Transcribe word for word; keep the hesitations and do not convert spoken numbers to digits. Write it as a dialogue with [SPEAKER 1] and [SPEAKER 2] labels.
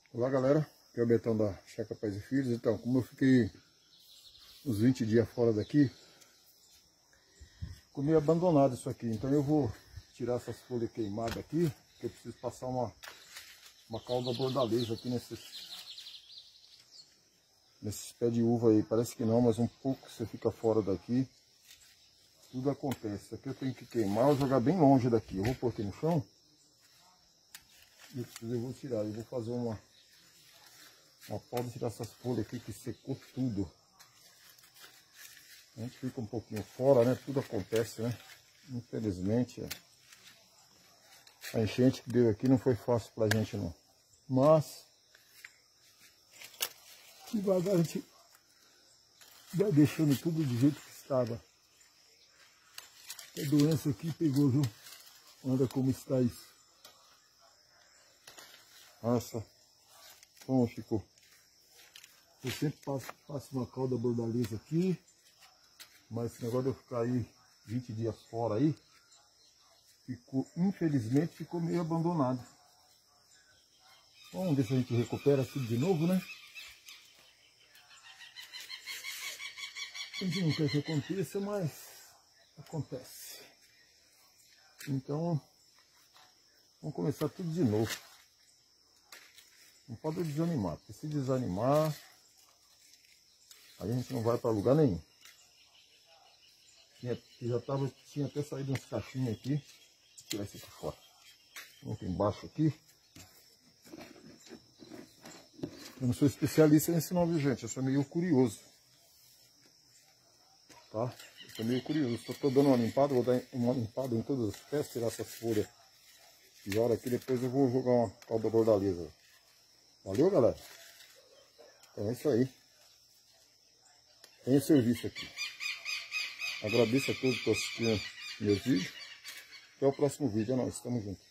[SPEAKER 1] Olá galera, aqui é o Betão da Chácara Pais e Filhos. Então, como eu fiquei uns vinte dias fora daqui, ficou meio abandonado isso aqui. Então eu vou tirar essas folhas queimadas aqui, que eu preciso passar uma, uma calda bordaleza aqui nesses, nesses pés de uva aí. Parece que não, mas um pouco você fica fora daqui, tudo acontece. Isso aqui eu tenho que queimar ou jogar bem longe daqui. Eu vou pôr aqui no chão e eu vou tirar, eu vou fazer uma Uma pode tirar essas folhas aqui que secou tudo. A gente fica um pouquinho fora, né? Tudo acontece, né? Infelizmente, a enchente que deu aqui não foi fácil pra gente, não. Mas, devagar a gente vai deixando tudo do jeito que estava. A doença aqui pegou, viu? Olha como está isso. Nossa, como ficou. Eu sempre faço, faço uma calda bordaleza aqui, mas esse negócio de eu ficar aí vinte dias fora aí, ficou, infelizmente ficou meio abandonado. Vamos ver se a gente recupera tudo de novo, né? A gente não quer que aconteça, mas acontece. Então, vamos começar tudo de novo. Não pode desanimar, porque se desanimar, aí a gente não vai para lugar nenhum. Tinha, já tava, tinha até saído uns cachinhos aqui. Vou tirar isso aqui fora. Vamos aqui embaixo aqui. Eu não sou especialista nesse não, viu, gente? Eu sou meio curioso. Tá? Eu sou meio curioso. Estou dando uma limpada, vou dar uma limpada em todas as peças, tirar essas folhas. E hora aqui depois eu vou jogar uma calda bordaleza. Valeu, galera? Então é isso aí. Tem serviço aqui. Agradeço a todos por assistir meus vídeos. Até o próximo vídeo. É nóis, tamo junto.